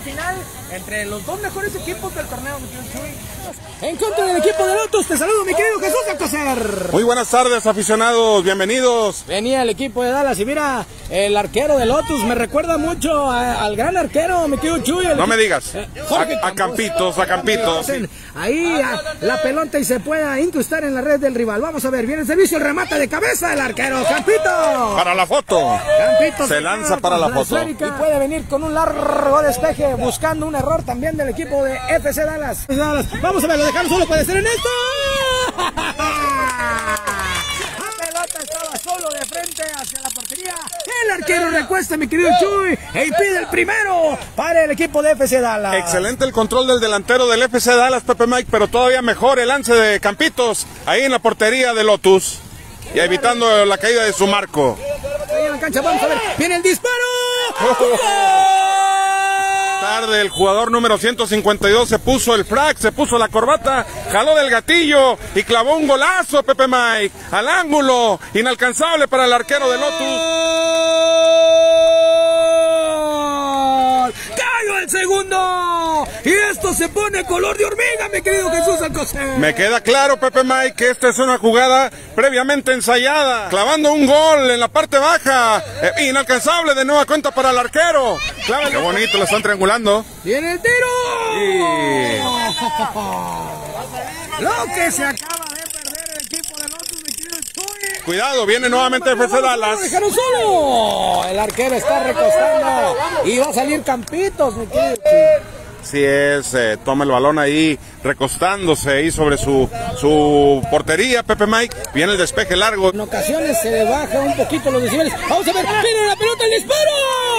final entre los dos mejores equipos del torneo, mi querido Chuy. En contra del equipo de Lotus, te saludo, mi querido Jesús Alcocer. Muy buenas tardes, aficionados, bienvenidos. Venía el equipo de Dallas y mira, el arquero de Lotus me recuerda mucho al gran arquero, mi querido Chuy. No me digas, a Campitos. Ahí la pelota y se pueda incrustar en la red del rival. Vamos a ver, viene el servicio, el remate de cabeza del arquero, Campito. Para la foto. Campito se lanza para la foto. Y puede venir con un largo despeje, buscando un error también del equipo de FC Dallas. Vamos a ver, lo dejamos solo, puede ser en esto. La pelota estaba solo de frente hacia la portería. El arquero recuesta, mi querido Chuy, e impide el primero para el equipo de FC Dallas. Excelente el control del delantero del FC Dallas, Pepe Mike, pero todavía mejor el lance de Campitos ahí en la portería de Lotus y evitando la caída de su marco. Ahí en la cancha, vamos a ver, viene el disparo. Tarde el jugador número 152 se puso el frac, se puso la corbata, jaló del gatillo y clavó un golazo, Pepe Mike, al ángulo, inalcanzable para el arquero de Lotus. ¡Cayó el segundo! Y esto se pone color de hormiga, mi querido Jesús Alcocer. Me queda claro, Pepe Mike, que esta es una jugada previamente ensayada, clavando un gol en la parte baja, inalcanzable de nueva cuenta para el arquero. Qué bonito, lo están triangulando. ¡Tiene el tiro! Lo que se acaba de perder el equipo de Lotus, mi querido Chuy. Cuidado, viene nuevamente FC Dallas. ¡Lo dejaron solo! El arquero está recostando y va a salir Campitos, mi querido Chuy. Sí es, toma el balón ahí, recostándose ahí sobre su portería, Pepe Mike. Viene el despeje largo. En ocasiones se le baja un poquito los decibeles. Vamos a ver, viene la pelota, el disparo.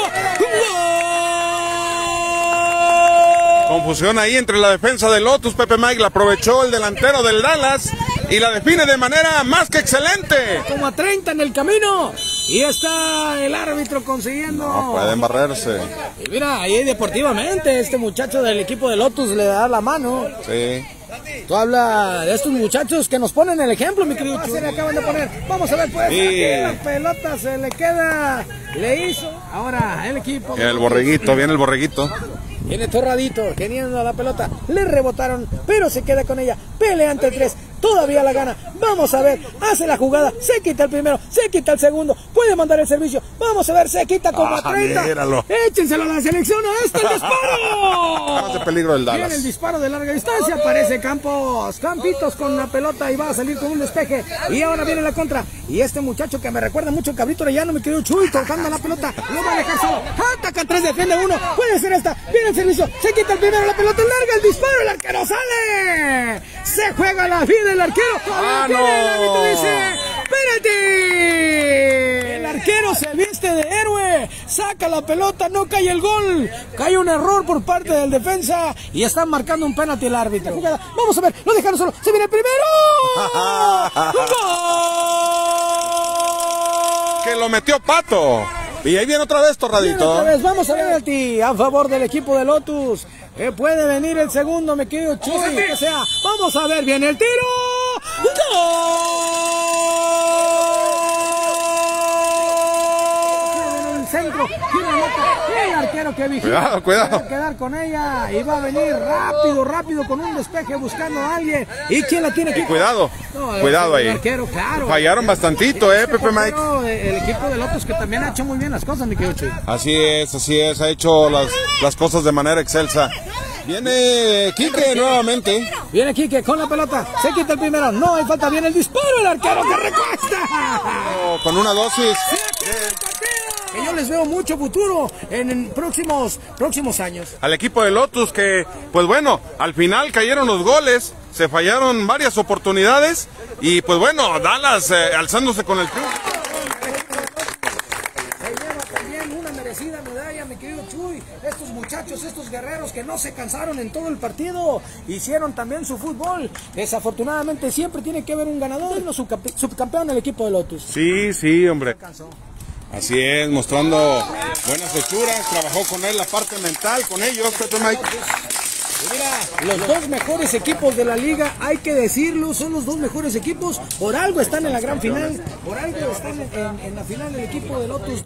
¡Gol! Confusión ahí entre la defensa de Lotus, Pepe Mike. La aprovechó el delantero del Dallas y la define de manera más que excelente. Como a 30 en el camino. Y está el árbitro consiguiendo. No pueden barrerse. Y mira, ahí deportivamente este muchacho del equipo de Lotus le da la mano. Sí. Tú hablas de estos muchachos que nos ponen el ejemplo, mi querido Chuy. Se le acaban de poner. Vamos a ver, pues. Sí. La pelota se le queda. Le hizo. Ahora el equipo. Viene el borreguito, viene el borreguito. Viene Torradito, teniendo la pelota, le rebotaron, pero se queda con ella, pelea ante el 3, todavía la gana, vamos a ver, hace la jugada, se quita el primero, se quita el segundo, puede mandar el servicio, vamos a ver, se quita como a 30, míralo. Échenselo a la selección, ¡ahí está el disparo! Hace peligro el Dallas. Viene el disparo de larga distancia, aparece Campitos con la pelota y va a salir con un despeje, y ahora viene la contra, y este muchacho que me recuerda mucho al Cabrito Orellano, mi querido Chuy, tocando la pelota, lo va a dejar solo, ataca 3, defiende 1, puede ser esta, viene el servicio, se quita el primero, la pelota larga, el disparo, el arquero sale, se juega la vida el arquero, no. El árbitro dice, espérate, el arquero se viste de héroe, saca la pelota, no cae el gol, cae un error por parte del defensa y están marcando un penalti el árbitro. Vamos a ver, lo dejaron solo, se viene el primero, ¡gol! Que lo metió Pato. Y ahí viene otra vez Torradito. Otra vez, vamos a ver el ti a favor del equipo de Lotus. Puede venir el segundo, me querido Chuy, que sea. Vamos a ver, viene el tiro. ¡Gol! En el centro, el arquero que vigila. Cuidado. Va a quedar con ella y va a venir rápido con un despeje buscando a alguien. ¿Y quién la tiene aquí? Cuidado, No, cuidado ahí. El arquero, claro. Fallaron bastantito, Pepe Mike. El equipo de Lotus que también ha hecho muy bien las cosas, mi querido Chuy. Así es, ha hecho las cosas de manera excelsa. Viene Quique nuevamente. Viene Quique con la pelota, se quita el primero, no hay falta, viene el disparo, el arquero que recuesta. Con una dosis. Que yo les veo mucho futuro en próximos años. Al equipo de Lotus que, pues bueno, al final cayeron los goles, se fallaron varias oportunidades y pues bueno, Dallas alzándose con el triunfo. Una merecida medalla, mi querido Chuy. Estos muchachos, estos guerreros que no se cansaron en todo el partido, hicieron también su fútbol. Desafortunadamente siempre tiene que haber un ganador y no subcampeón del equipo de Lotus. Sí, hombre. Así es, mostrando buenas hechuras, trabajó con él la parte mental, con ellos, Pepe Mike. Mira, los dos mejores equipos de la liga, hay que decirlo, son los dos mejores equipos, por algo están en la gran final, por algo están en la final del equipo de Lotus.